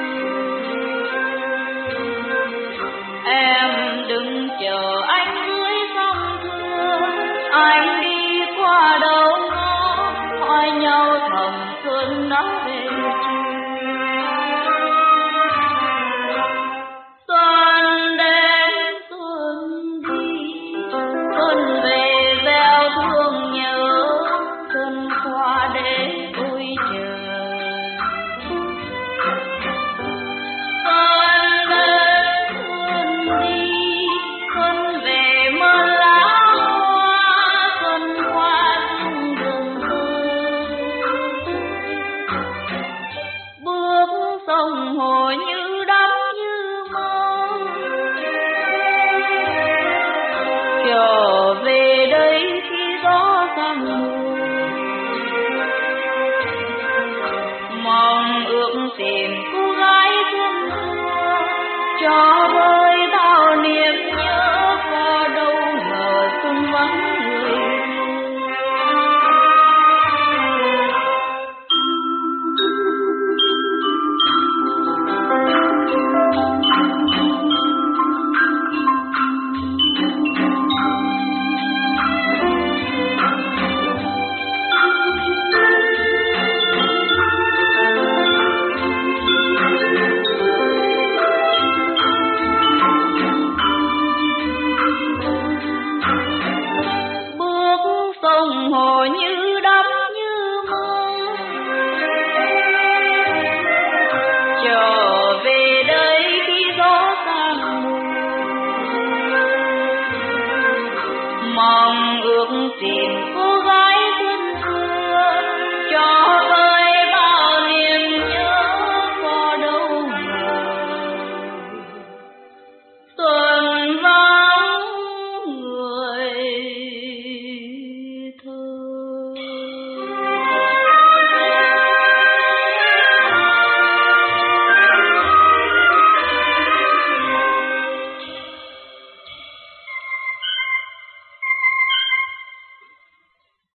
Em đừng chờ anh dưới sông thương, anh đi qua đâu ngó, hỏi nhau thầm xuân đã về chưa. Xuân đến xuân đi, xuân về gieo thương nhớ, xuân qua để tôi chờ. Xuân đến xuân đi, xuân về mơ lá hoa, xuân qua những đường thơ. Bước sông hồ như đắm như mơ, trở về đây khi gió sang mùa. Mong ước tìm cô gái thương thua cho